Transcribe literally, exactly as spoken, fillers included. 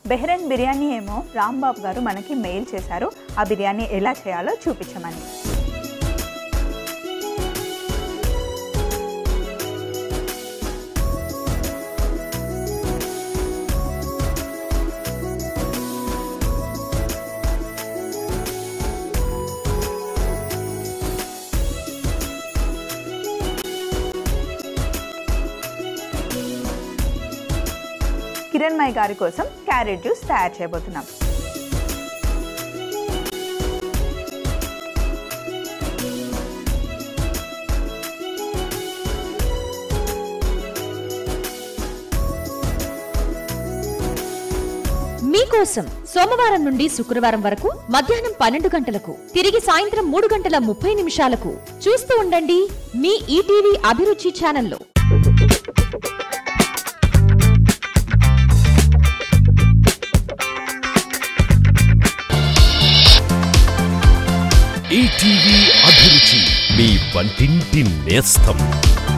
బెహ్రెన్ బిర్యానీ ఏమో రాంబాబు గారు మనకి మెయిల్ చేశారు ఆ బిర్యానీ ఎలా చేయాలో చూపించమని. కిరణ్మయ్య గారి కోసం క్యారెట్ జ్యూస్ తయారు చేయబోతున్నాం. మీకోసం సోమవారం నుండి శుక్రవారం వరకు మధ్యాహ్నం పన్నెండు గంటలకు, తిరిగి సాయంత్రం మూడు గంటల ముప్పై నిమిషాలకు చూస్తూ ఉండండి మీ ఈటీవీ అభిరుచి ఛానల్లో. ఈటీవీ అభిరుచి, మీ వంటింటి నేస్తం.